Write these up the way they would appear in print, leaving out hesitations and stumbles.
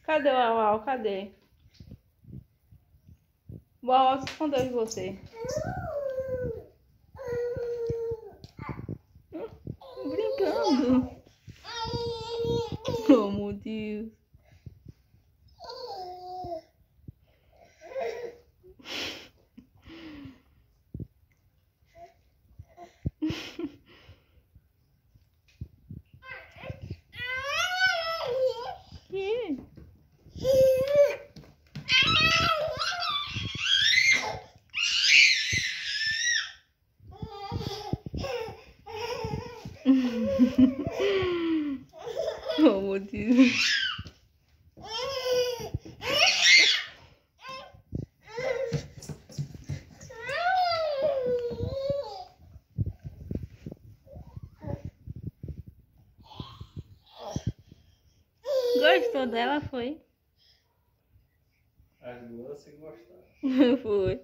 Cadê o Auau? Cadê? O Auau se escondeu de você. Brincando. Oh, meu Deus. Que? Oh, meu Deus. Gostou dela, foi? As duas se gostaram. Foi.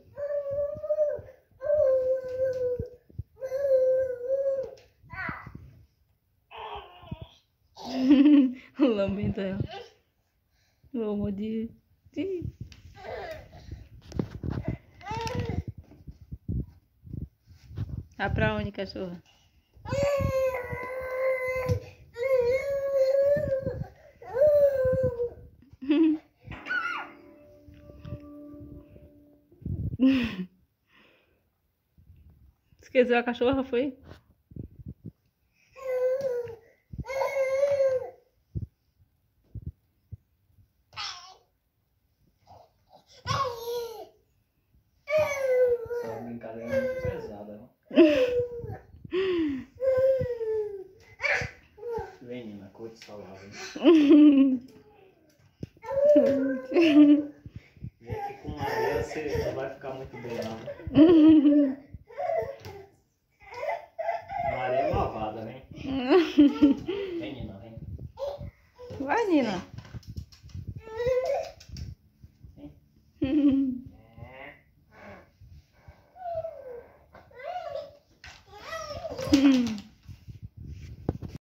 Lambendo ela. Oh, meu Deus. Vai pra onde, cachorra? Esqueceu a cachorra, foi? Essa brincadeira é muito pesada, não? Vem, Nina, curte essa lava. E aqui com Maria você não vai ficar muito bem, não. Maria é malvada, vem. Vem, Nina, vem. Vai, Nina.